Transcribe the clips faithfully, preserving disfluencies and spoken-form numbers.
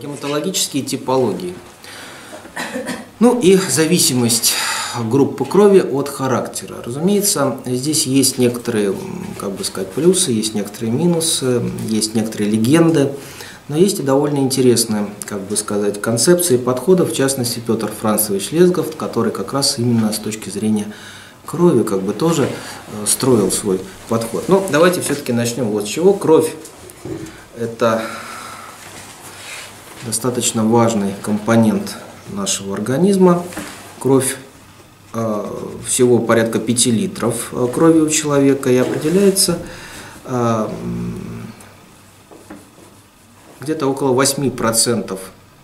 гематологические типологии. Ну и зависимость группы крови от характера. Разумеется, здесь есть некоторые, как бы сказать, плюсы, есть некоторые минусы, есть некоторые легенды, но есть и довольно интересные, как бы сказать, концепции подходов, в частности, Петр Францевич Лесгов, который как раз именно с точки зрения крови как бы тоже строил свой подход. Ну, давайте все-таки начнем вот с чего. Кровь – это достаточно важный компонент нашего организма. Кровь, всего порядка пяти литров крови у человека, и определяется где-то около восьми процентов,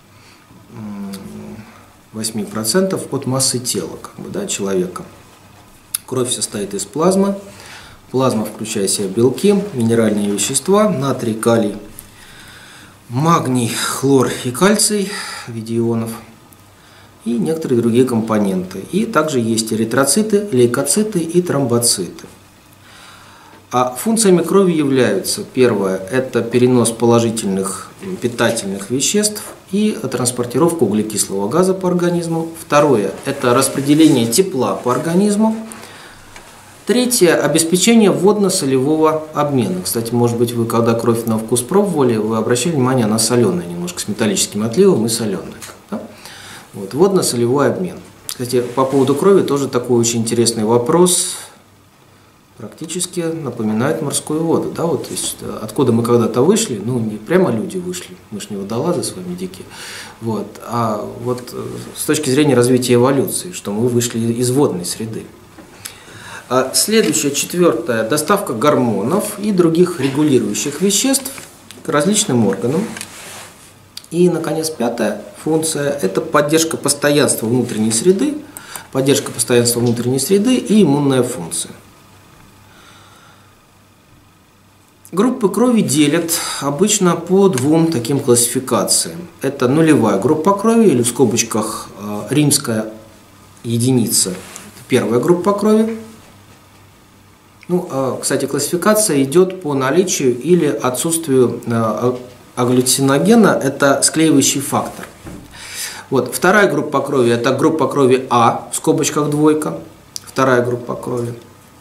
восьми процентов от массы тела как бы, да, человека. Кровь состоит из плазмы. Плазма включает в себя белки, минеральные вещества, натрий, калий, магний, хлор и кальций в виде ионов и некоторые другие компоненты. И также есть эритроциты, лейкоциты и тромбоциты. А функциями крови являются: первое – это перенос положительных питательных веществ и транспортировка углекислого газа по организму. Второе – это распределение тепла по организму. Третье – обеспечение водно-солевого обмена. Кстати, может быть, вы, когда кровь на вкус пробовали, вы обращали внимание, она соленая, немножко с металлическим отливом и соленая. Да? Вот, водно-солевой обмен. Кстати, по поводу крови тоже такой очень интересный вопрос. Практически напоминает морскую воду. Да? Вот, то есть, откуда мы когда-то вышли, ну, не прямо люди вышли, мы же не водолазы с вами дикие, вот, а вот с точки зрения развития эволюции, что мы вышли из водной среды. Следующее, четвертое, доставка гормонов и других регулирующих веществ к различным органам. И, наконец, пятая функция – это поддержка постоянства внутренней среды, поддержка постоянства внутренней среды и иммунная функция. Группы крови делят обычно по двум таким классификациям. Это нулевая группа крови, или в скобочках римская единица, первая группа крови. Ну, кстати, классификация идет по наличию или отсутствию агглютиногена, это склеивающий фактор. Вот, вторая группа крови – это группа крови А, в скобочках двойка, вторая группа крови.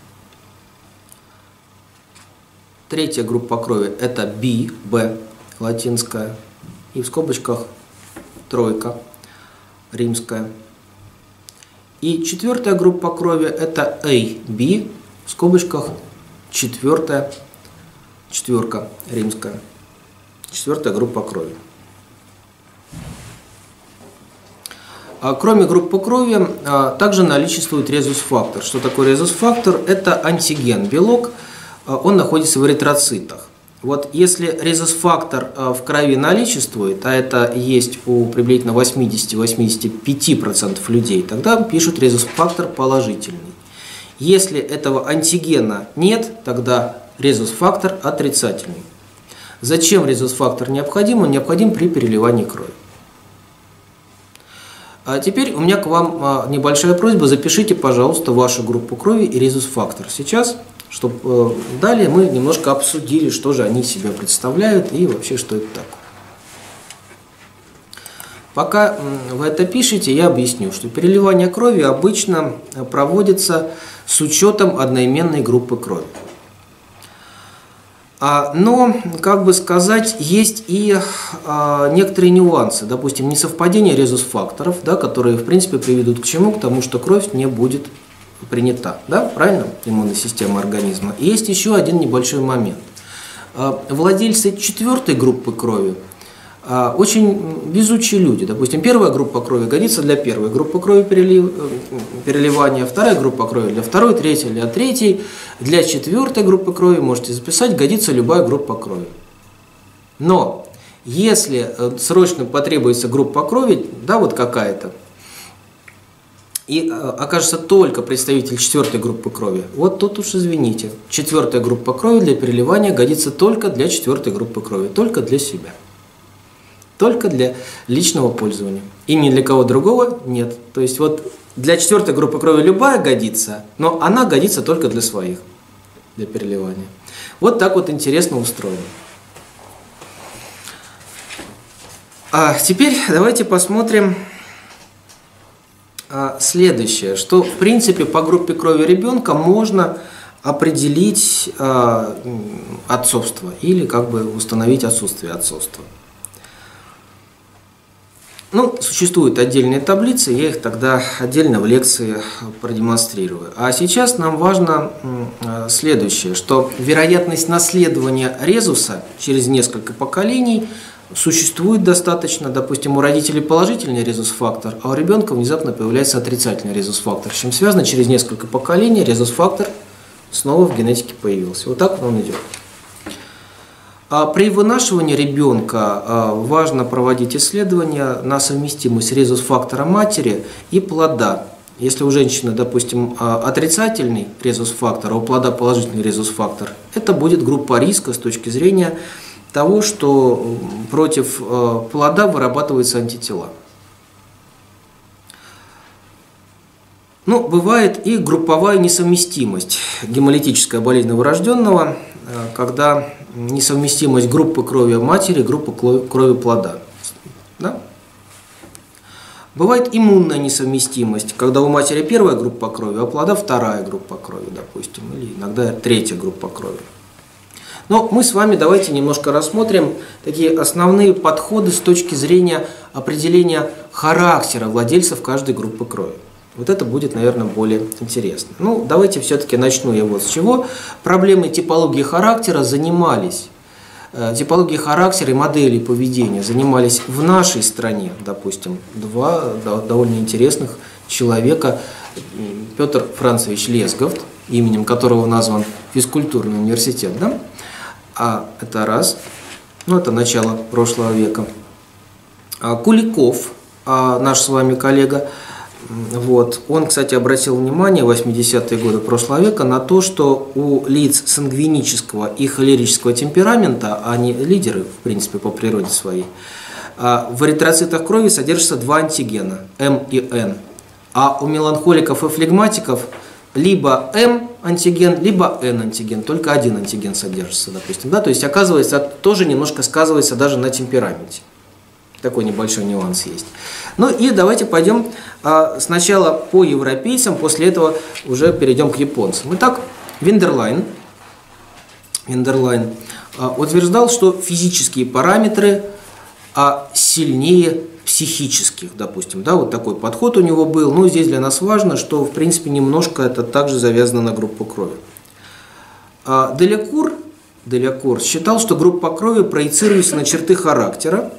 Третья группа крови – это B, Б, латинская, и в скобочках тройка, римская. И четвертая группа крови – это A, B, в скобочках четвертая, четверка, римская, четвертая группа крови. Кроме группы крови, также наличествует резус-фактор. Что такое резус-фактор? Это антиген, белок, он находится в эритроцитах. Вот если резус-фактор в крови наличествует, а это есть у приблизительно восьмидесяти-восьмидесяти пяти процентов людей, тогда пишут резус-фактор положительный. Если этого антигена нет, тогда резус-фактор отрицательный. Зачем резус-фактор необходим? Он необходим при переливании крови. А теперь у меня к вам небольшая просьба. Запишите, пожалуйста, вашу группу крови и резус-фактор сейчас, чтобы далее мы немножко обсудили, что же они из себя представляют и вообще, что это такое. Пока вы это пишете, я объясню, что переливание крови обычно проводится с учетом одноименной группы крови. Но, как бы сказать, есть и некоторые нюансы, допустим, несовпадение резус-факторов, да, которые, в принципе, приведут к чему? К тому, что кровь не будет принята, да, правильно, иммунной системы организма. И есть еще один небольшой момент. Владельцы четвертой группы крови очень везучие люди. Допустим, первая группа крови годится для первой группы крови перелив, переливания, вторая группа крови для второй, третьей для третьей, для четвертой группы крови, можете записать, годится любая группа крови. Но если срочно потребуется группа крови, да, вот какая-то, и окажется только представитель четвертой группы крови, вот тут уж извините, четвертая группа крови для переливания годится только для четвертой группы крови, только для себя. Только для личного пользования. И ни для кого другого нет. То есть вот для четвертой группы крови любая годится, но она годится только для своих, для переливания. Вот так вот интересно устроено. А теперь давайте посмотрим а, следующее, что в принципе по группе крови ребенка можно определить а, отцовство или как бы установить отсутствие отцовства. Ну, существуют отдельные таблицы, я их тогда отдельно в лекции продемонстрирую. А сейчас нам важно следующее, что вероятность наследования резуса через несколько поколений существует достаточно. Допустим, у родителей положительный резус-фактор, а у ребенка внезапно появляется отрицательный резус-фактор. С чем связано, через несколько поколений резус-фактор снова в генетике появился. Вот так он идет. А при вынашивании ребенка важно проводить исследования на совместимость резус-фактора матери и плода. Если у женщины, допустим, отрицательный резус-фактор, а у плода положительный резус-фактор, это будет группа риска с точки зрения того, что против плода вырабатываются антитела. Ну, бывает и групповая несовместимость, гемолитическая болезнь новорожденного, когда несовместимость группы крови матери, группы крови плода. Да? Бывает иммунная несовместимость, когда у матери первая группа крови, а у плода вторая группа крови, допустим, или иногда третья группа крови. Но мы с вами давайте немножко рассмотрим такие основные подходы с точки зрения определения характера владельцев каждой группы крови. Вот это будет, наверное, более интересно. Ну, давайте все-таки начну я вот с чего. Проблемой типологии характера занимались, э, типологии характера и моделей поведения занимались в нашей стране, допустим, два да, довольно интересных человека. Петр Францевич Лесговт, именем которого назван физкультурный университет, да? А это раз, ну, это начало прошлого века. А Куликов, а наш с вами коллега, вот. Он, кстати, обратил внимание в восьмидесятые годы прошлого века на то, что у лиц сангвинического и холерического темперамента, они лидеры, в принципе, по природе своей, в эритроцитах крови содержатся два антигена, М и Н. А у меланхоликов и флегматиков либо М антиген, либо Н антиген, только один антиген содержится, допустим. Да? То есть, оказывается, это тоже немножко сказывается даже на темпераменте. Такой небольшой нюанс есть. Ну и давайте пойдем а, сначала по европейцам, после этого уже перейдем к японцам. Итак, Виндерлайн, Виндерлайн а, утверждал, что физические параметры а, сильнее психических, допустим. Да, вот такой подход у него был. Но здесь для нас важно, что в принципе немножко это также завязано на группу крови. А, Делякур, Делякур считал, что группа крови проецируется на черты характера.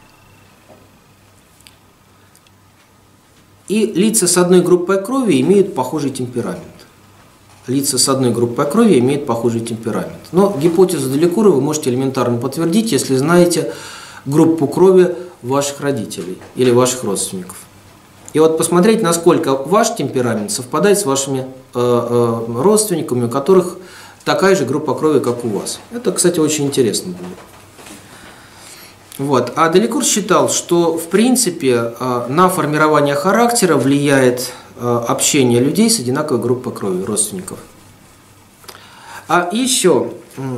И лица с одной группой крови имеют похожий темперамент. Лица с одной группой крови имеют похожий темперамент. Но гипотезу Делякура вы можете элементарно подтвердить, если знаете группу крови ваших родителей или ваших родственников. И вот посмотреть, насколько ваш темперамент совпадает с вашими э, э, родственниками, у которых такая же группа крови, как у вас. Это, кстати, очень интересно будет. Вот. А Делякур считал, что в принципе на формирование характера влияет общение людей с одинаковой группой крови, родственников. А еще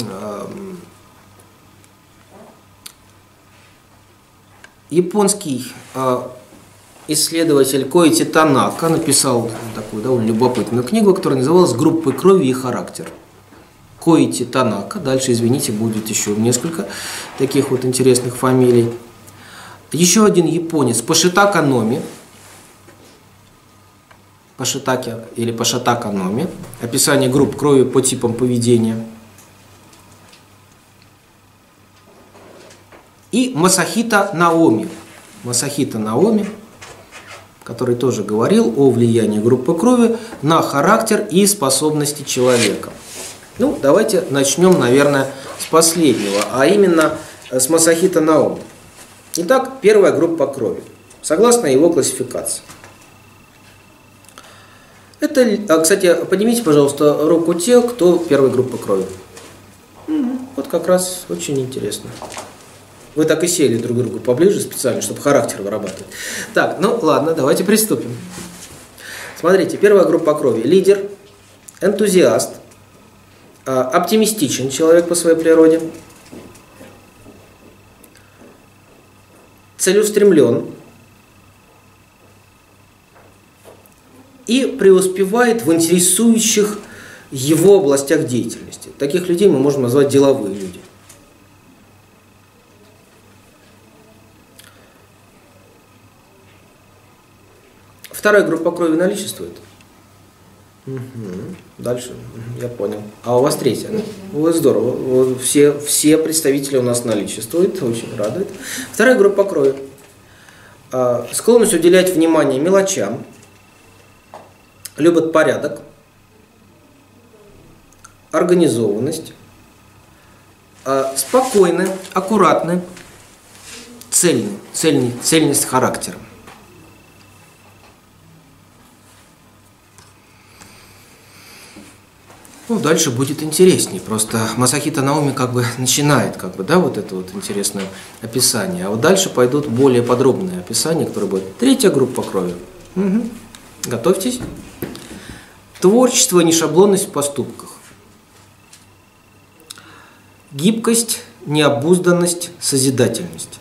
японский исследователь Коити Танака написал такую довольно любопытную книгу, которая называлась «Группы крови и характер». Коити Танака, дальше, извините, будет еще несколько таких вот интересных фамилий. Еще один японец, Пашитака Номи, Пашитаки или Пашитака Номи, описание групп крови по типам поведения. И Масахита Наоми, Масахита Наоми, который тоже говорил о влиянии группы крови на характер и способности человека. Ну, давайте начнем, наверное, с последнего, а именно с Масахита Наоми. Итак, первая группа крови, согласно его классификации. Это, кстати, поднимите, пожалуйста, руку те, кто первой группы крови. Вот как раз очень интересно. Вы так и сели друг к другу поближе специально, чтобы характер вырабатывать. Так, ну ладно, давайте приступим. Смотрите, первая группа крови. Лидер, энтузиаст, оптимистичен человек по своей природе, целеустремлен и преуспевает в интересующих его областях деятельности. Таких людей мы можем назвать деловые люди. Вторая группа крови наличествует. Угу. Дальше, я понял. А у вас третья? Вот здорово. Все, все представители у нас наличествуют, очень радует. Вторая группа крови. Склонность уделять внимание мелочам, любят порядок, организованность, спокойны, аккуратны, цельны, цельный, цельность характера. Ну, дальше будет интереснее. Просто Масахито Наоми как бы начинает, как бы, да, вот это вот интересное описание. А вот дальше пойдут более подробные описания, которые будут. Третья группа крови. Угу. Готовьтесь. Творчество, нешаблонность в поступках. Гибкость, необузданность, созидательность.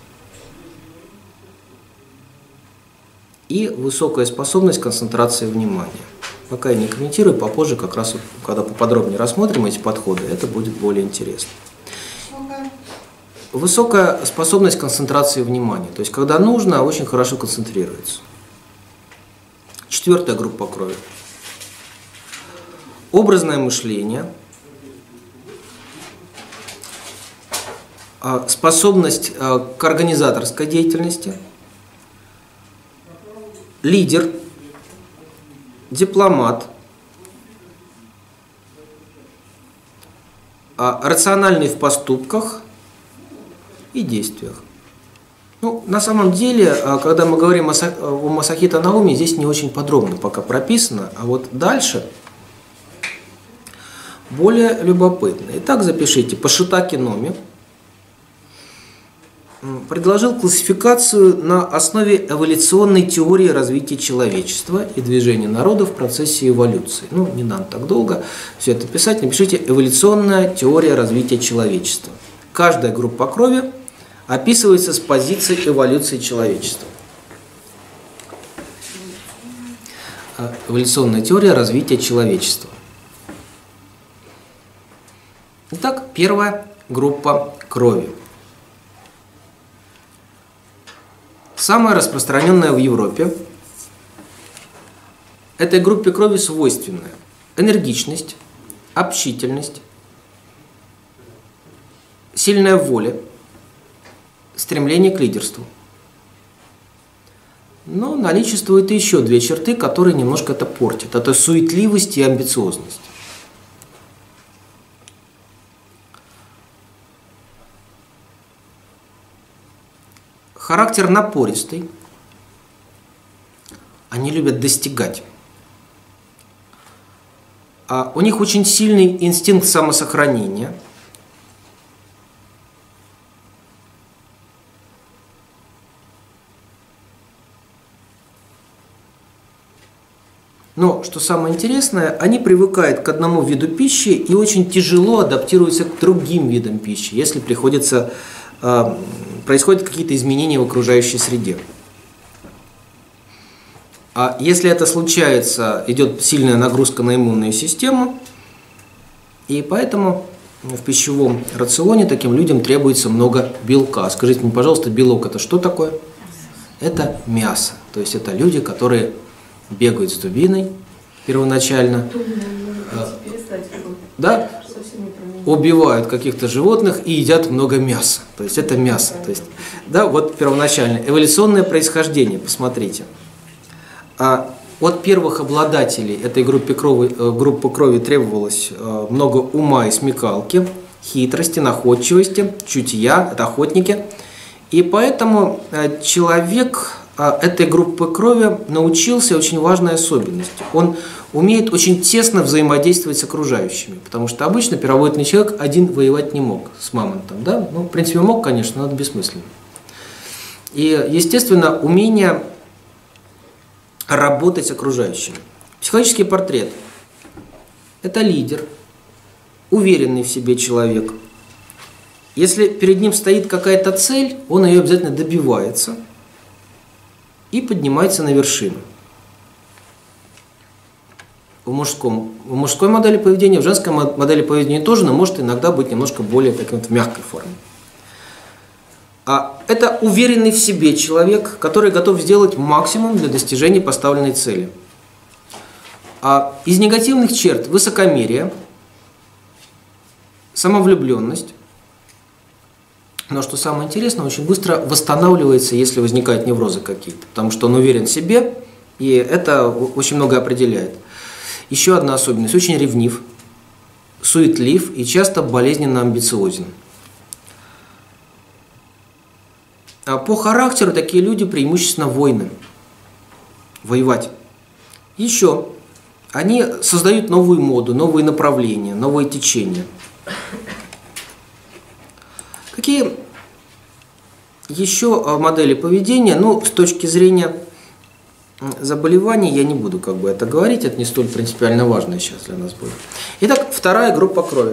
И высокая способность концентрации внимания. Пока я не комментирую, попозже, как раз когда поподробнее рассмотрим эти подходы, это будет более интересно. Высокая способность концентрации внимания. То есть, когда нужно, очень хорошо концентрируется. Четвертая группа крови. Образное мышление. Способность к организаторской деятельности. Лидер. Дипломат, рациональный в поступках и действиях. Ну, на самом деле, когда мы говорим о Масахито Наоми, здесь не очень подробно пока прописано, а вот дальше более любопытно. Итак, запишите. Пошитаки Номи предложил классификацию на основе эволюционной теории развития человечества и движения народа в процессе эволюции. Ну, не надо так долго все это писать. Напишите «Эволюционная теория развития человечества». Каждая группа крови описывается с позиции эволюции человечества. Эволюционная теория развития человечества. Итак, первая группа крови. Самая распространенная в Европе. Этой группе крови свойственны энергичность, общительность, сильная воля, стремление к лидерству. Но наличествуют еще две черты, которые немножко это портят. Это суетливость и амбициозность. Характер напористый. Они любят достигать. А у них очень сильный инстинкт самосохранения. Но, что самое интересное, они привыкают к одному виду пищи и очень тяжело адаптируются к другим видам пищи, если приходится, э, происходят какие-то изменения в окружающей среде. А если это случается, идет сильная нагрузка на иммунную систему, и поэтому в пищевом рационе таким людям требуется много белка. Скажите мне, пожалуйста, белок это что такое? Это мясо. То есть это люди, которые бегают с дубиной первоначально, да, убивают каких-то животных и едят много мяса. То есть это мясо. То есть, да, вот первоначально. Эволюционное происхождение, посмотрите. А от первых обладателей этой группы крови, группы крови требовалось много ума и смекалки, хитрости, находчивости, чутья, это охотники. И поэтому человек этой группы крови научился очень важной особенности. Он умеет очень тесно взаимодействовать с окружающими, потому что обычно первобытный человек один воевать не мог с мамонтом. Да? Ну, в принципе, мог, конечно, но это бессмысленно. И, естественно, умение работать с окружающими. Психологический портрет – это лидер, уверенный в себе человек. Если перед ним стоит какая-то цель, он ее обязательно добивается и поднимается на вершину. В, мужском, в мужской модели поведения, в женской модели поведения тоже, но может иногда быть немножко более такой вот мягкой форме. А это уверенный в себе человек, который готов сделать максимум для достижения поставленной цели. А из негативных черт высокомерие, самовлюбленность. Но что самое интересное, очень быстро восстанавливается, если возникают неврозы какие-то, потому что он уверен в себе, и это очень много определяет. Еще одна особенность – очень ревнив, суетлив и часто болезненно амбициозен. А по характеру такие люди преимущественно воины, воевать. Еще они создают новую моду, новые направления, новые течения. Какие еще модели поведения? Ну, с точки зрения заболеваний я не буду как бы это говорить, это не столь принципиально важно сейчас для нас будет. Итак, вторая группа крови.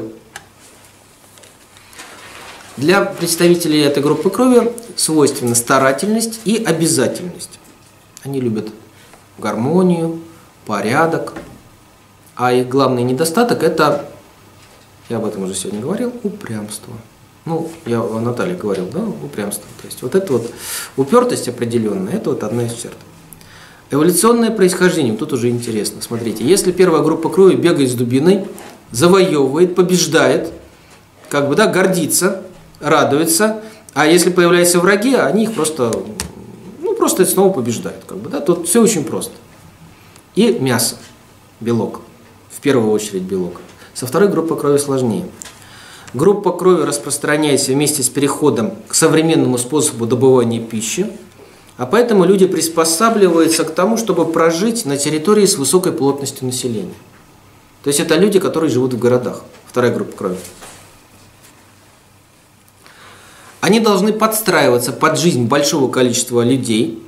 Для представителей этой группы крови свойственна старательность и обязательность. Они любят гармонию, порядок, а их главный недостаток – это, я об этом уже сегодня говорил, упрямство. Ну, я о Наталье говорил, да, упрямство. То есть вот эта вот упертость определенная, это вот одна из черт. Эволюционное происхождение, тут уже интересно. Смотрите, если первая группа крови бегает с дубиной, завоевывает, побеждает, как бы, да, гордится, радуется, а если появляются враги, они их просто, ну, просто снова побеждают, как бы, да, тут все очень просто. И мясо, белок, в первую очередь белок. Со второй группой крови сложнее. Группа крови распространяется вместе с переходом к современному способу добывания пищи, а поэтому люди приспосабливаются к тому, чтобы прожить на территории с высокой плотностью населения. То есть это люди, которые живут в городах. Вторая группа крови. Они должны подстраиваться под жизнь большого количества людей.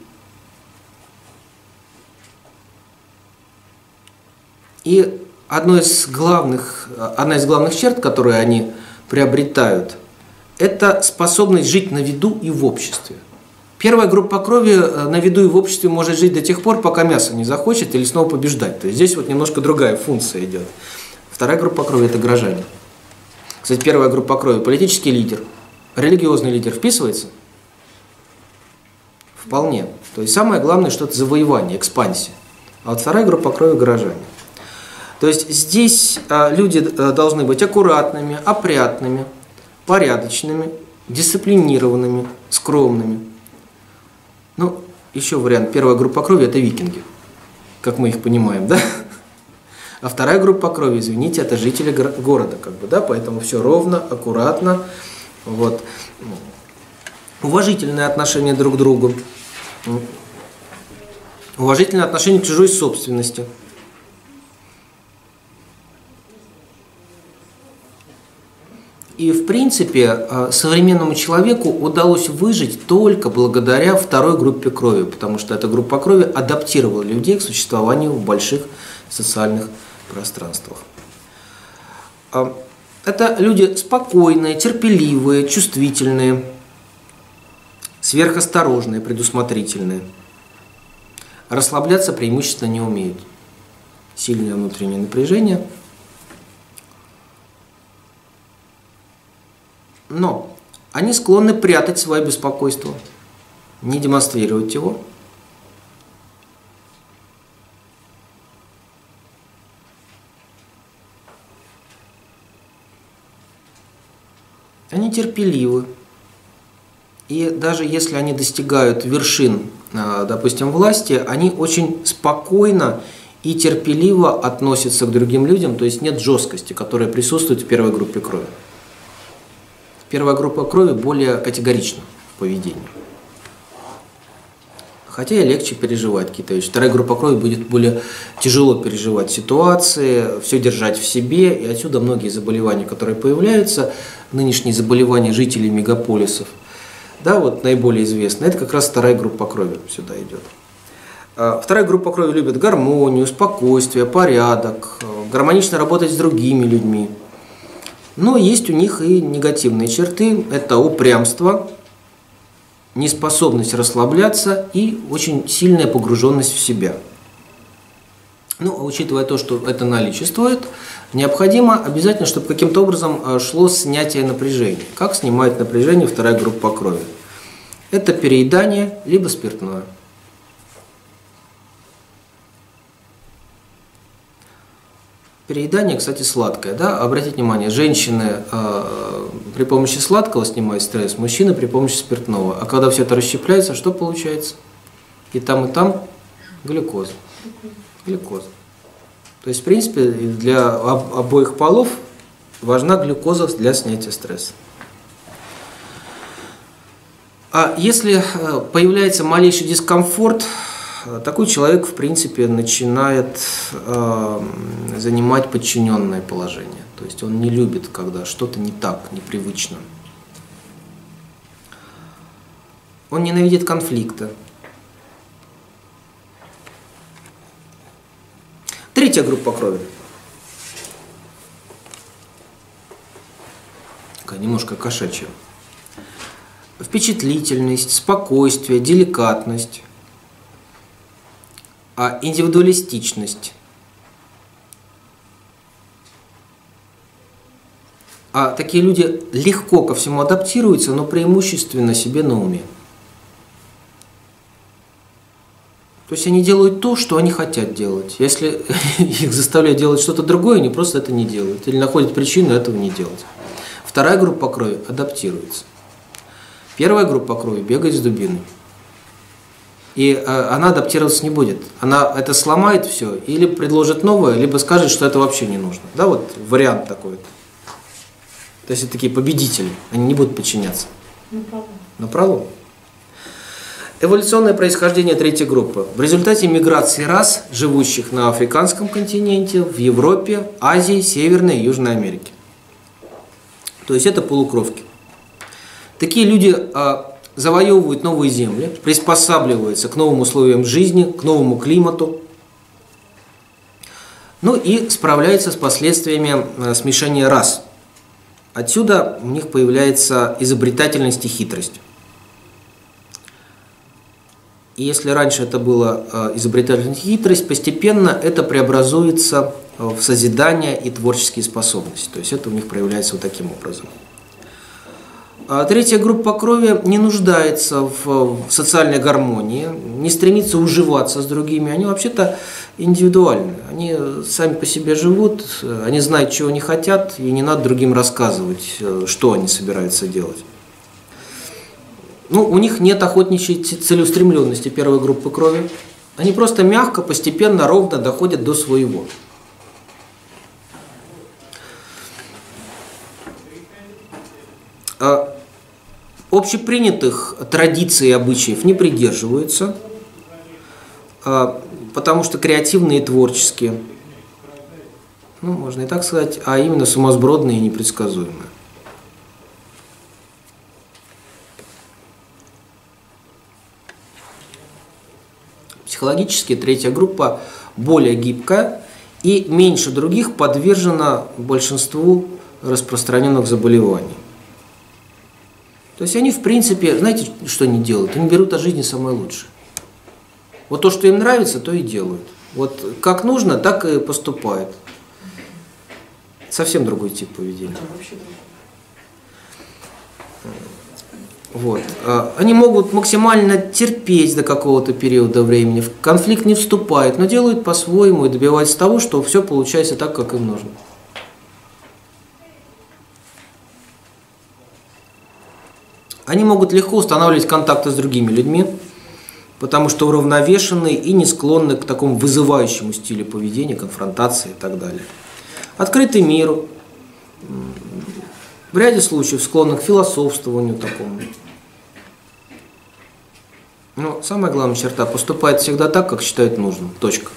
И одно из главных, одна из главных черт, которые они приобретают, это способность жить на виду и в обществе. Первая группа крови на виду и в обществе может жить до тех пор, пока мясо не захочет или снова побеждать. То есть здесь вот немножко другая функция идет. Вторая группа крови – это горожане. Кстати, первая группа крови – политический лидер. Религиозный лидер вписывается? Вполне. То есть самое главное, что это завоевание, экспансия. А вот вторая группа крови – горожане. То есть здесь люди должны быть аккуратными, опрятными, порядочными, дисциплинированными, скромными. Ну, еще вариант. Первая группа крови – это викинги, как мы их понимаем, да? А вторая группа крови, извините, это жители города, как бы, да? Поэтому все ровно, аккуратно, вот. Уважительное отношение друг к другу, уважительное отношение к чужой собственности. И, в принципе, современному человеку удалось выжить только благодаря второй группе крови, потому что эта группа крови адаптировала людей к существованию в больших социальных пространствах. Это люди спокойные, терпеливые, чувствительные, сверхосторожные, предусмотрительные. Расслабляться преимущественно не умеют. Сильное внутреннее напряжение. Но они склонны прятать свое беспокойство, не демонстрировать его. Они терпеливы. И даже если они достигают вершин, допустим, власти, они очень спокойно и терпеливо относятся к другим людям, то есть нет жесткости, которая присутствует в первой группе крови. Первая группа крови более категорична в поведении. Хотя и легче переживать какие-то вещи. Вторая группа крови будет более тяжело переживать ситуации, все держать в себе. И отсюда многие заболевания, которые появляются, нынешние заболевания жителей мегаполисов, да, вот наиболее известные, это как раз вторая группа крови сюда идет. Вторая группа крови любит гармонию, спокойствие, порядок, гармонично работать с другими людьми. Но есть у них и негативные черты. Это упрямство, неспособность расслабляться и очень сильная погруженность в себя. Ну, учитывая то, что это наличествует, необходимо обязательно, чтобы каким-то образом шло снятие напряжения. Как снимает напряжение вторая группа крови? Это переедание, либо спиртное. Переедание, кстати, сладкое. Да? Обратите внимание, женщины э, при помощи сладкого снимают стресс, мужчины при помощи спиртного. А когда все это расщепляется, что получается? И там, и там глюкоза. Глюкоза. То есть, в принципе, для обоих полов важна глюкоза для снятия стресса. А если появляется малейший дискомфорт, такой человек, в принципе, начинает э, занимать подчиненное положение. То есть он не любит, когда что-то не так, непривычно. Он ненавидит конфликты. Третья группа крови. Такая немножко кошачья. Впечатлительность, спокойствие, деликатность, а индивидуалистичность. А такие люди легко ко всему адаптируются, но преимущественно себе на уме. То есть они делают то, что они хотят делать. Если их заставляют делать что-то другое, они просто это не делают. Или находят причину этого не делать. Вторая группа крови адаптируется. Первая группа крови бегает с дубиной. И э, она адаптироваться не будет. Она это сломает все, или предложит новое, либо скажет, что это вообще не нужно. Да, вот вариант такой. То есть это такие победители. Они не будут подчиняться. Напролом. Напролом. Эволюционное происхождение третьей группы. В результате миграции рас, живущих на африканском континенте, в Европе, Азии, Северной и Южной Америке. То есть это полукровки. Такие люди а, завоевывают новые земли, приспосабливаются к новым условиям жизни, к новому климату, ну и справляются с последствиями а, смешения рас. Отсюда у них появляется изобретательность и хитрость. И если раньше это была а, изобретательность и хитрость, постепенно это преобразуется в созидание и творческие способности. То есть это у них проявляется вот таким образом. А третья группа крови не нуждается в социальной гармонии, не стремится уживаться с другими. Они вообще-то индивидуальны. Они сами по себе живут, они знают, чего они хотят, и не надо другим рассказывать, что они собираются делать. Ну, у них нет охотничьей целеустремленности первой группы крови. Они просто мягко, постепенно, ровно доходят до своего. Общепринятых традиций и обычаев не придерживаются, потому что креативные и творческие, ну, можно и так сказать, а именно сумасбродные и непредсказуемые. Психологически третья группа более гибкая и меньше других подвержена большинству распространенных заболеваний. То есть они, в принципе, знаете, что они делают? Они берут от жизни самое лучшее. Вот то, что им нравится, то и делают. Вот как нужно, так и поступают. Совсем другой тип поведения. Вот. Они могут максимально терпеть до какого-то периода времени, в конфликт не вступают, но делают по-своему и добиваются того, что все получается так, как им нужно. Они могут легко устанавливать контакты с другими людьми, потому что уравновешены и не склонны к такому вызывающему стилю поведения, конфронтации и так далее. Открыты миру, в ряде случаев склонны к философствованию такому. Но самая главная черта – поступает всегда так, как считают нужным. Точка.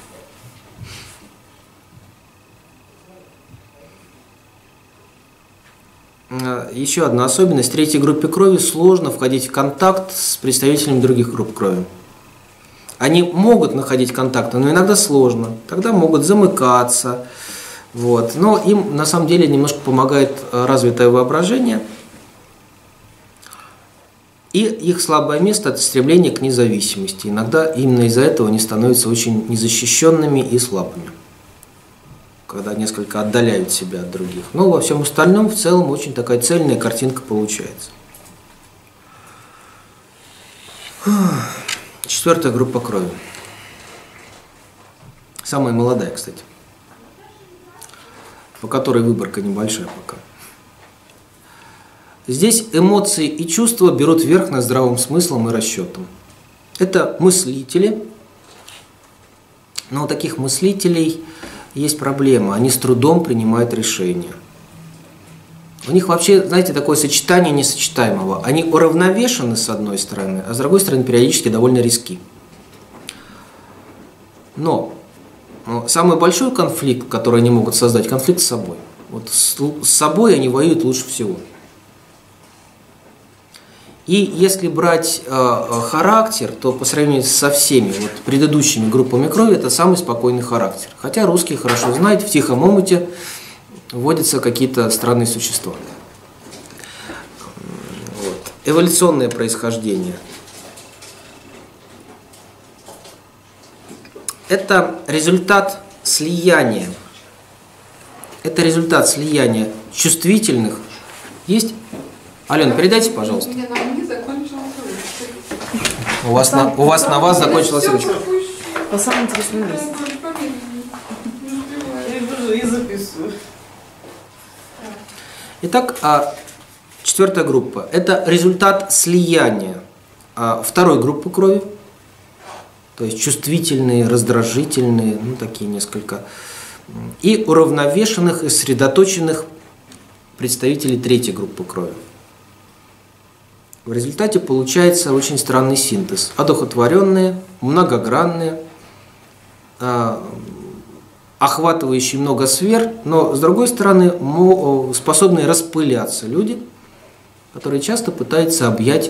Еще одна особенность. В третьей группе крови сложно входить в контакт с представителями других групп крови. Они могут находить контакты, но иногда сложно. Тогда могут замыкаться, Вот. Но им на самом деле немножко помогает развитое воображение. И их слабое место – это стремление к независимости. Иногда именно из-за этого они становятся очень незащищенными и слабыми, когда несколько отдаляют себя от других. Но во всем остальном в целом очень такая цельная картинка получается. Четвертая группа крови. Самая молодая, кстати, по которой выборка небольшая пока. Здесь эмоции и чувства берут верх над здравым смыслом и расчетом. Это мыслители, но у таких мыслителей есть проблема, они с трудом принимают решения. У них вообще, знаете, такое сочетание несочетаемого. Они уравновешены с одной стороны, а с другой стороны периодически довольно риски. Но самый большой конфликт, который они могут создать, конфликт с собой. Вот с собой они воюют лучше всего. И если брать э, характер, то по сравнению со всеми вот, предыдущими группами крови, это самый спокойный характер. Хотя русские хорошо знают, в тихом омуте водятся какие-то странные существа. Вот. Эволюционное происхождение. Это результат слияния. Это результат слияния чувствительных. Есть? Алена, передайте, пожалуйста. У вас, на, у вас на вас закончилась ручка. По самому интересному месту. Я записываю. Итак, четвертая группа. Это результат слияния второй группы крови. То есть чувствительные, раздражительные, ну такие несколько. И уравновешенных и сосредоточенных представителей третьей группы крови. В результате получается очень странный синтез. Одухотворенные, многогранные, охватывающие много сфер, но с другой стороны способные распыляться люди, которые часто пытаются объять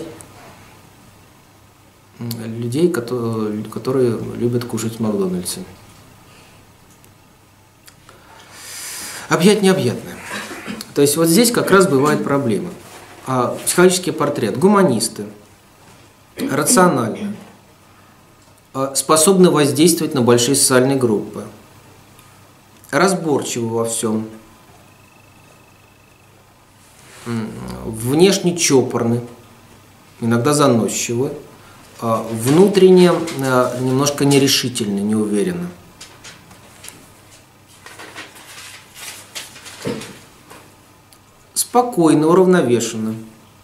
людей, которые, которые любят кушать в Макдональдсе. Объять необъятное. То есть вот здесь как раз бывает проблема. А психологический портрет. Гуманисты, рациональны, способны воздействовать на большие социальные группы, разборчивы во всем, внешне чопорны, иногда заносчивы, внутренне немножко нерешительны, неуверенны. Спокойно, уравновешенно.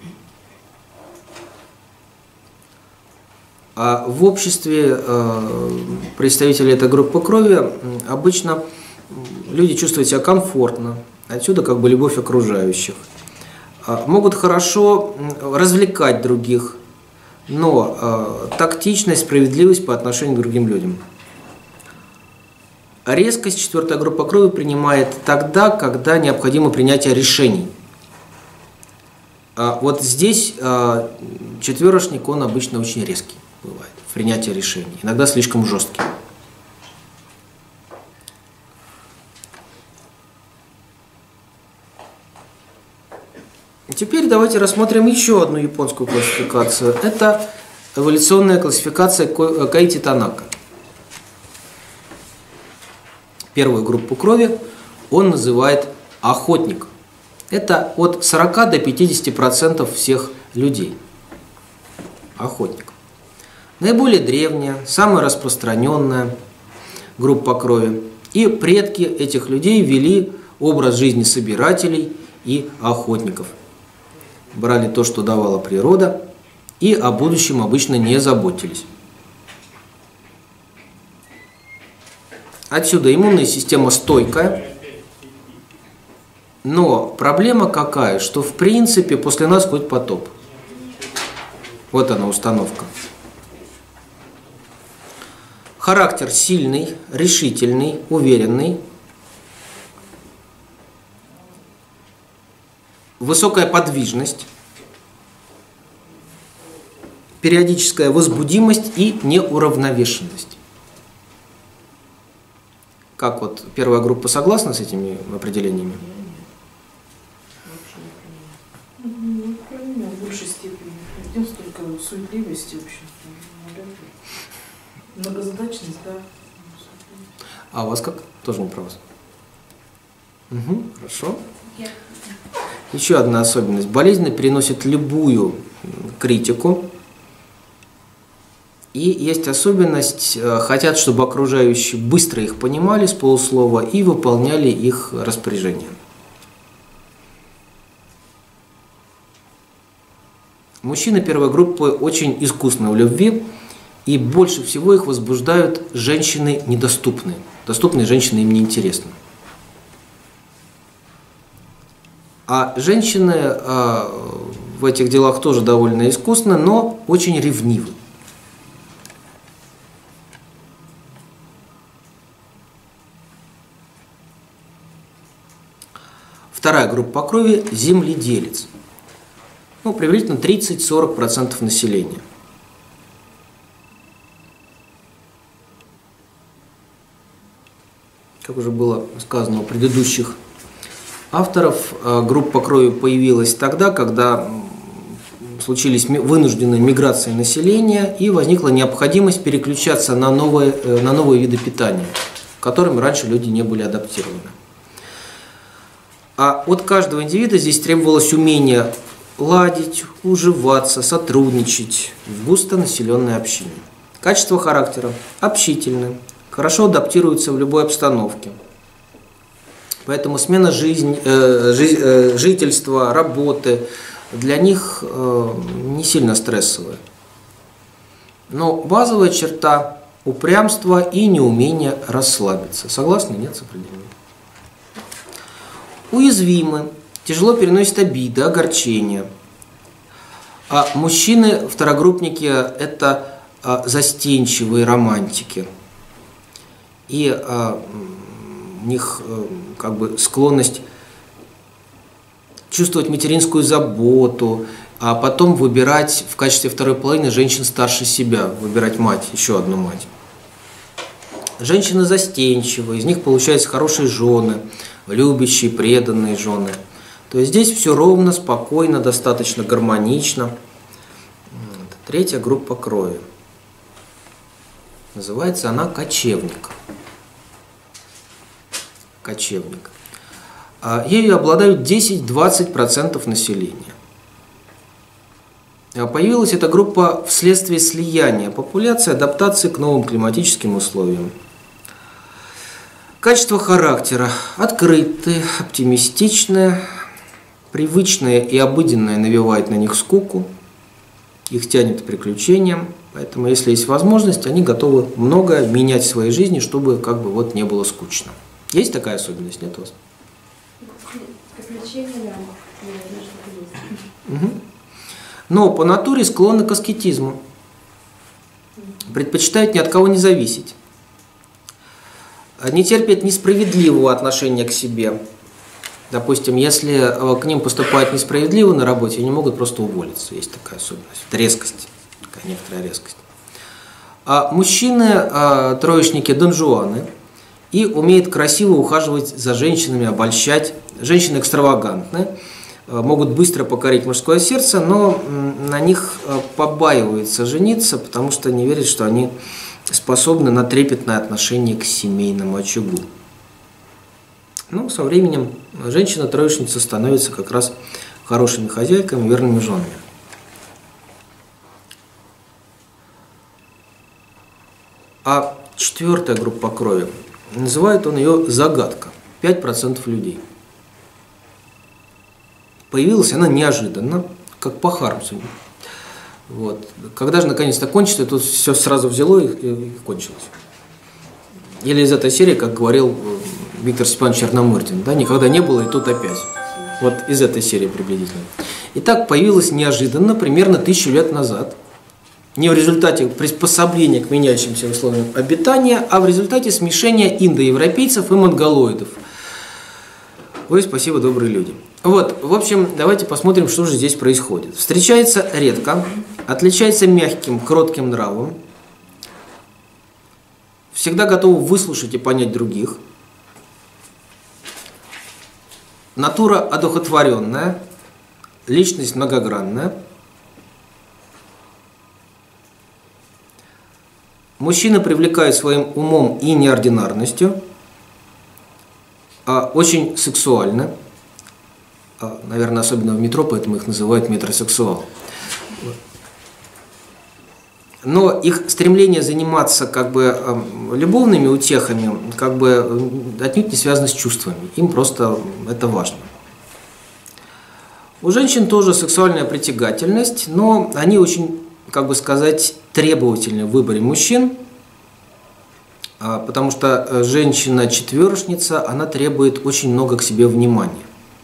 А в обществе представителей этой группы крови обычно люди чувствуют себя комфортно, отсюда как бы любовь окружающих. Могут хорошо развлекать других, но тактичность, справедливость по отношению к другим людям. Резкость четвертая группа крови принимает тогда, когда необходимо принятие решений. Вот здесь четверошник, он обычно очень резкий бывает в принятии решений, иногда слишком жесткий. Теперь давайте рассмотрим еще одну японскую классификацию. Это эволюционная классификация Кайти Танака. Первую группу крови он называет охотник. Это от сорока до пятидесяти процентов всех людей. Охотник. Наиболее древняя, самая распространенная группа крови. И предки этих людей вели образ жизни собирателей и охотников. Брали то, что давала природа, и о будущем обычно не заботились. Отсюда иммунная система стойкая. Но проблема какая, что в принципе после нас хоть потоп. Вот она установка. Характер сильный, решительный, уверенный. Высокая подвижность. Периодическая возбудимость и неуравновешенность. Как вот первая группа согласна с этими определениями? Ну, понимаю, в большей степени. Где столько суетливости вообще? Многозадачность, да. А у вас как? Тоже не про вас? Угу, хорошо. Еще одна особенность. Болезнь переносит любую критику. И есть особенность, хотят, чтобы окружающие быстро их понимали с полуслова и выполняли их распоряжения. Мужчины первой группы очень искусны в любви, и больше всего их возбуждают женщины недоступные. Доступные женщины им неинтересны. А женщины а, в этих делах тоже довольно искусны, но очень ревнивы. Вторая группа по крови – земледелец. Ну, приблизительно тридцать-сорок процентов населения. Как уже было сказано у предыдущих авторов, группа по крови появилась тогда, когда случились вынужденные миграции населения и возникла необходимость переключаться на новые, на новые виды питания, к которым раньше люди не были адаптированы. А от каждого индивида здесь требовалось умение ладить, уживаться, сотрудничать в густонаселенной общине. Качество характера общительное, хорошо адаптируется в любой обстановке. Поэтому смена жизни, э, жи, э, жительства, работы для них э, не сильно стрессовая. Но базовая черта – упрямство и неумение расслабиться. Согласны? Нет с определением? Уязвимы, тяжело переносят обиды, огорчения. А мужчины, второгруппники – это а, застенчивые романтики. И а, у них а, как бы склонность чувствовать материнскую заботу, а потом выбирать в качестве второй половины женщин старше себя, выбирать мать, еще одну мать. Женщины застенчивые, из них получаются хорошие жены, любящие, преданные жены. То есть здесь все ровно, спокойно, достаточно гармонично. Третья группа крови. Называется она кочевник. Кочевник. Ею обладают десять-двадцать процентов населения. Появилась эта группа вследствие слияния популяции, адаптации к новым климатическим условиям. Качество характера открытые, оптимистичные, привычное и обыденное навевает на них скуку, их тянет к приключениям, поэтому, если есть возможность, они готовы многое менять в своей жизни, чтобы как бы вот не было скучно. Есть такая особенность, нет у вас? Приключения, да, наверное, что-то есть. Угу. Но по натуре склонны к аскетизму, предпочитают ни от кого не зависеть, не терпят несправедливого отношения к себе. Допустим, если к ним поступают несправедливо на работе, они могут просто уволиться. Есть такая особенность. Это резкость, такая некоторая резкость. А мужчины, а, троечники, донжуаны, и умеют красиво ухаживать за женщинами, обольщать. Женщины экстравагантны, могут быстро покорить мужское сердце, но на них побаиваются жениться, потому что не верят, что они способны на трепетное отношение к семейному очагу. Ну, со временем женщина-троечница становится как раз хорошими хозяйками, верными женами. А четвертая группа крови, называет он ее загадка, пять процентов людей. Появилась она неожиданно, как по Хармсу. Вот. Когда же наконец-то кончится, тут все сразу взяло и, и кончилось. Или из этой серии, как говорил Виктор Степанович Черномырдин, да, никогда не было и тут опять. Вот из этой серии приблизительно. Итак, появилась неожиданно, примерно тысячу лет назад, не в результате приспособления к меняющимся условиям обитания, а в результате смешения индоевропейцев и монголоидов. Ой, спасибо, добрые люди. Вот, в общем, давайте посмотрим, что же здесь происходит. Встречается редко, отличается мягким, кротким нравом. всегда готовы выслушать и понять других. Натура одухотворенная, личность многогранная. Мужчина привлекает своим умом и неординарностью, а очень сексуально. А, наверное, особенно в метро, поэтому их называют метросексуал. Но их стремление заниматься как бы любовными утехами как бы отнюдь не связано с чувствами. Им просто это важно. У женщин тоже сексуальная притягательность, но они очень, как бы сказать, требовательны в выборе мужчин, потому что женщина-четверошница, она требует очень много к себе внимания.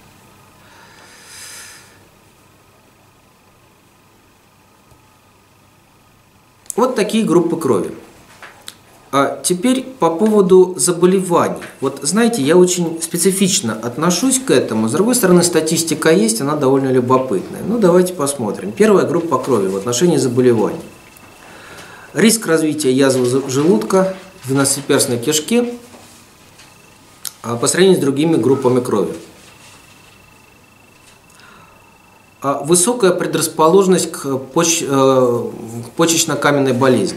Вот такие группы крови. А теперь по поводу заболеваний. Вот знаете, я очень специфично отношусь к этому. С другой стороны, статистика есть, она довольно любопытная. Ну, давайте посмотрим. Первая группа крови в отношении заболеваний. Риск развития язвы желудка, двенадцатиперстной кишки по сравнению с другими группами крови. Высокая предрасположенность к поч... почечно-каменной болезни.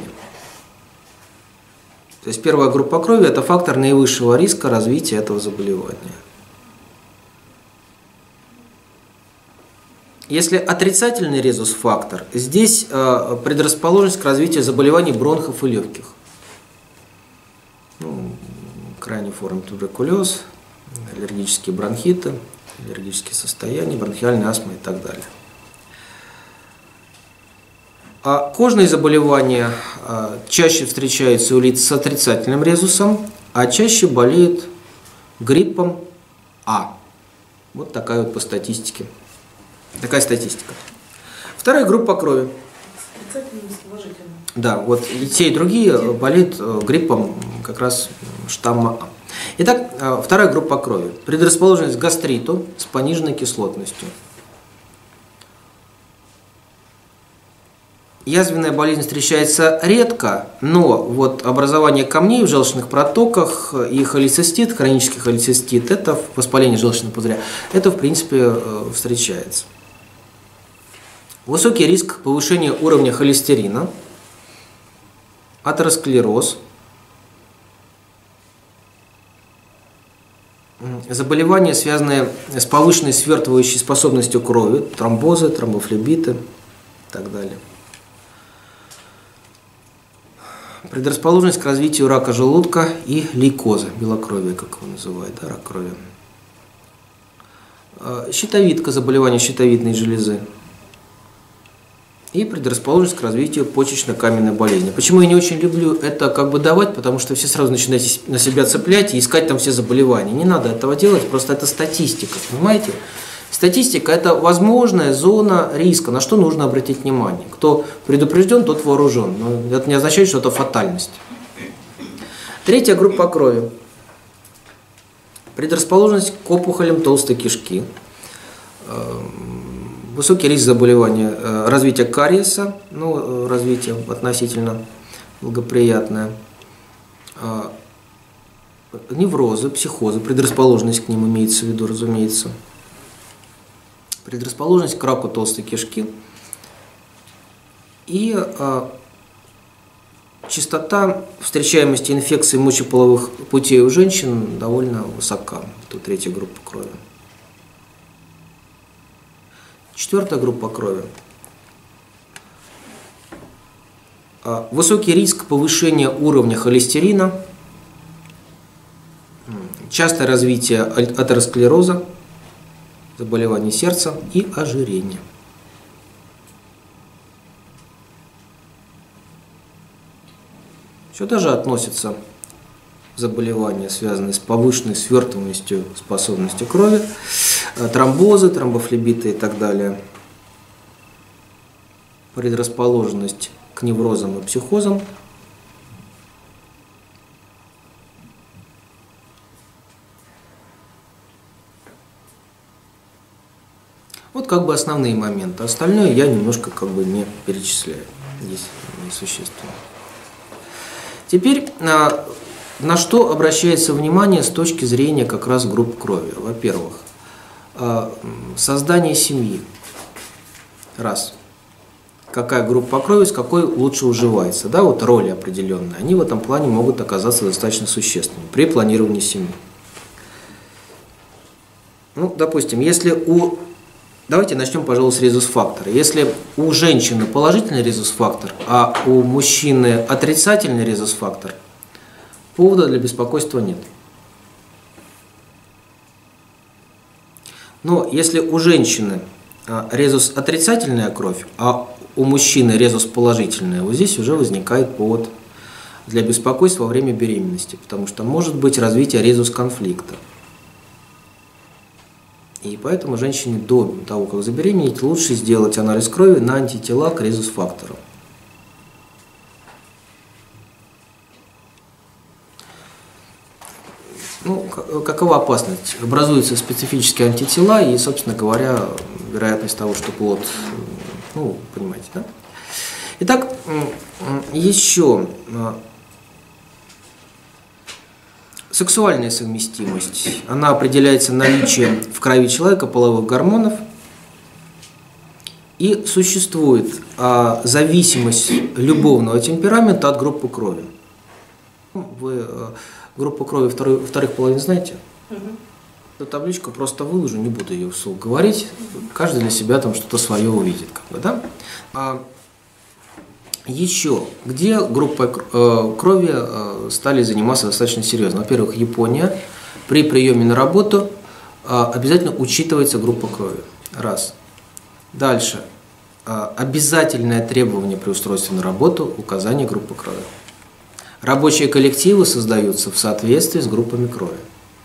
То есть первая группа крови – это фактор наивысшего риска развития этого заболевания. Если отрицательный резус-фактор, здесь предрасположенность к развитию заболеваний бронхов и легких. Ну, крайней формы туберкулез, аллергические бронхиты, аллергические состояния, бронхиальная астма и так далее. А кожные заболевания а, чаще встречаются у лиц с отрицательным резусом, а чаще болеют гриппом А. Вот такая вот по статистике. Такая статистика. Вторая группа крови. Отрицательным, с положительным. Да, вот и те, и другие болеют гриппом как раз штамма А. Итак, вторая группа крови. Предрасположенность к гастриту с пониженной кислотностью. Язвенная болезнь встречается редко, но вот образование камней в желчных протоках и холецистит, хронический холецистит, это воспаление желчного пузыря, это в принципе встречается. Высокий риск повышения уровня холестерина, атеросклероз, заболевания, связанные с повышенной свертывающей способностью крови, тромбозы, тромбофлебиты и так далее. Предрасположенность к развитию рака желудка и лейкоза, белокровие, как его называют, да, рак крови. Щитовидка, заболевание щитовидной железы. И предрасположенность к развитию почечно-каменной болезни. Почему я не очень люблю это как бы давать, потому что все сразу начинаете на себя цеплять и искать там все заболевания. Не надо этого делать, просто это статистика, понимаете? Статистика – это возможная зона риска, на что нужно обратить внимание. Кто предупрежден, тот вооружен. Но это не означает, что это фатальность. Третья группа крови. Предрасположенность к опухолям толстой кишки. Высокий риск заболевания, развития кариеса, ну, развитие относительно благоприятное. Неврозы, психозы, предрасположенность к ним имеется в виду, разумеется. Предрасположенность к раку толстой кишки и а, частота встречаемости инфекций мочеполовых путей у женщин довольно высока. Это третья группа крови. Четвертая группа крови. А, высокий риск повышения уровня холестерина, частое развитие атеросклероза, заболеваний сердца и ожирения. Сюда же относятся заболевания, связанные с повышенной свертываемостью способностью крови, тромбозы, тромбофлебиты и так далее, предрасположенность к неврозам и психозам, вот как бы основные моменты. Остальное я немножко как бы не перечисляю. Здесь несущественно. Теперь на что обращается внимание с точки зрения как раз групп крови? Во-первых, создание семьи. Раз. Какая группа крови, с какой лучше уживается. Да, вот роли определенные. Они в этом плане могут оказаться достаточно существенными при планировании семьи. Ну, допустим, если у... Давайте начнем, пожалуй, с резус-фактора. Если у женщины положительный резус-фактор, а у мужчины отрицательный резус-фактор, повода для беспокойства нет. Но если у женщины резус отрицательная кровь, а у мужчины резус положительная, вот здесь уже возникает повод для беспокойства во время беременности, потому что может быть развитие резус-конфликта. И поэтому женщине до того, как забеременеть, лучше сделать анализ крови на антитела к резус-фактору. Ну, какова опасность? Образуются специфические антитела и, собственно говоря, вероятность того, что плод, ну, понимаете, да? Итак, еще сексуальная совместимость. Она определяется наличием в крови человека половых гормонов. И существует а, зависимость любовного темперамента от группы крови. Вы а, группу крови второй, вторых половин знаете? Угу. Эту табличку просто выложу, не буду ее вслух говорить. Каждый для себя там что-то свое увидит. Как бы, да? а, еще, где группой э, крови э, стали заниматься достаточно серьезно? Во-первых, Япония. При приеме на работу э, обязательно учитывается группа крови. Раз. Дальше. Э, обязательное требование при устройстве на работу – указание группы крови. Рабочие коллективы создаются в соответствии с группами крови.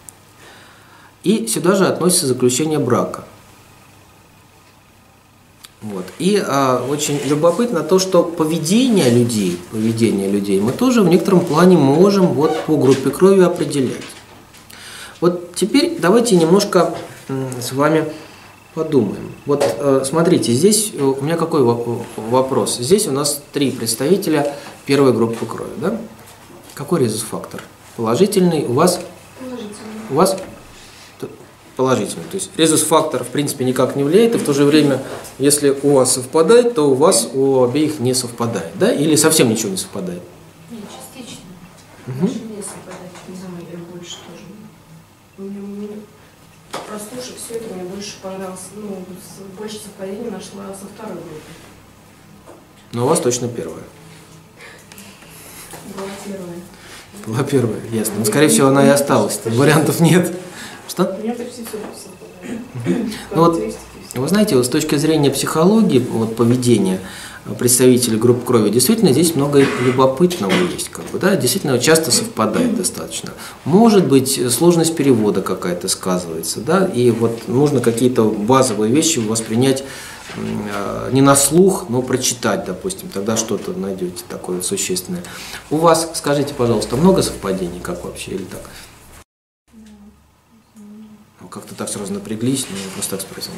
И сюда же относится заключение брака. Вот. И а, очень любопытно то, что поведение людей, поведение людей мы тоже в некотором плане можем вот по группе крови определять. Вот теперь давайте немножко с вами подумаем. Вот э, смотрите, здесь у меня какой вопрос? Здесь у нас три представителя первой группы крови, да? Какой резус-фактор? Положительный у вас? Положительный. У вас? Положительный. То есть резус-фактор в принципе никак не влияет, и в то же время, если у вас совпадает, то у вас у обеих не совпадает, да? Или совсем ничего не совпадает? Нет, частично. Угу. Даже не совпадает. Не знаю, я больше тоже. Мне, прослушав все это, мне больше понравилось, ну, больше совпадений нашла со второй группой. Но у вас точно первая. Была первая. Была первая, ясно. Но, скорее всего, она и осталась. Вариантов нет. Что? У меня почти все совпадает. Ну, вот, вы знаете, вот с точки зрения психологии, вот, поведения представителей групп крови, действительно здесь много любопытного есть. Как бы, да? Действительно часто совпадает достаточно. Может быть, сложность перевода какая-то сказывается, да? И вот нужно какие-то базовые вещи воспринять не на слух, но прочитать, допустим, тогда что-то найдете такое существенное. У вас, скажите, пожалуйста, много совпадений, как вообще, или так? Как-то так сразу напряглись, но я просто так спросил.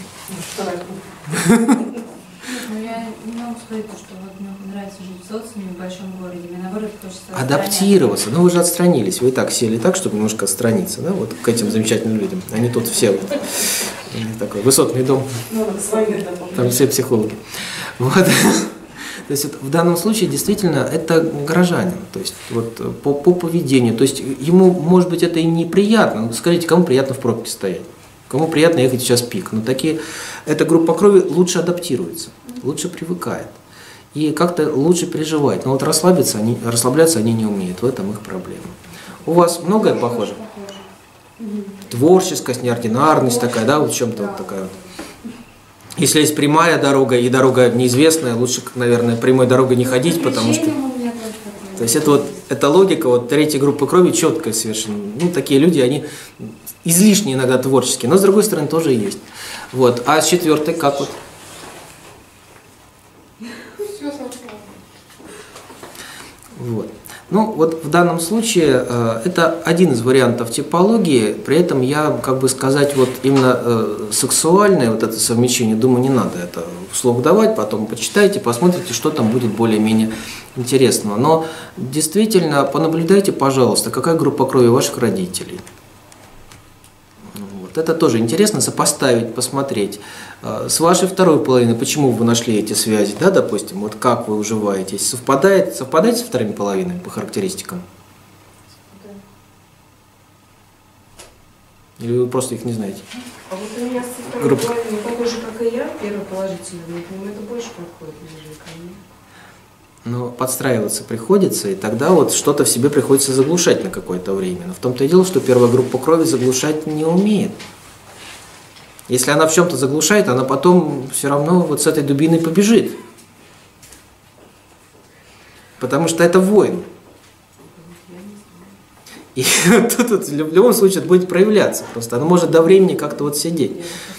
Ну, я не могу сказать, что вот мне нравится жить в социуме, в большом городе. Мне наоборот хочется адаптироваться. Ну, вы же отстранились. Вы и так сели так, чтобы немножко отстраниться, да, вот к этим замечательным людям. Они тут все вот, такой высотный дом. Там все психологи. Вот. То есть вот, в данном случае действительно это горожанин, то есть вот по, по поведению, то есть ему, может быть, это и неприятно. Скажите, кому приятно в пробке стоять? Кому приятно ехать сейчас пик? Но такие, эта группа крови лучше адаптируется, лучше привыкает и как-то лучше переживает. Но вот расслабиться они, расслабляться они не умеют, в этом их проблема. У вас многое похоже? Творческость, неординарность такая, да, вот в чем-то вот такая вот. Если есть прямая дорога и дорога неизвестная, лучше, наверное, прямой дорогой не ходить, потому что... То есть это вот эта логика вот третьей группы крови четкая совершенно. Ну, такие люди, они излишне иногда творческие, но с другой стороны тоже есть. Вот. А с четвертой как вот? Вот. Ну, вот в данном случае э, это один из вариантов типологии, при этом я, как бы сказать, вот именно э, сексуальное вот это совмещение, думаю, не надо это вслух давать, потом почитайте, посмотрите, что там будет более-менее интересного. Но действительно, понаблюдайте, пожалуйста, какая группа крови у ваших родителей. Вот. Это тоже интересно сопоставить, посмотреть. С вашей второй половиной, почему вы нашли эти связи, да, допустим, вот как вы уживаетесь, совпадает, совпадаете со вторыми половиной по характеристикам? Или вы просто их не знаете? А вот у меня со второй Группа. половиной такой же, как и я, первый положительный, но это больше подходит, нежели ко мне. Но подстраиваться приходится, и тогда вот что-то в себе приходится заглушать на какое-то время. Но в том-то и дело, что первая группа крови заглушать не умеет. Если она в чем-то заглушает, она потом все равно вот с этой дубиной побежит. Потому что это воин. И тут, тут в любом случае это будет проявляться. Просто она может до времени как-то вот сидеть.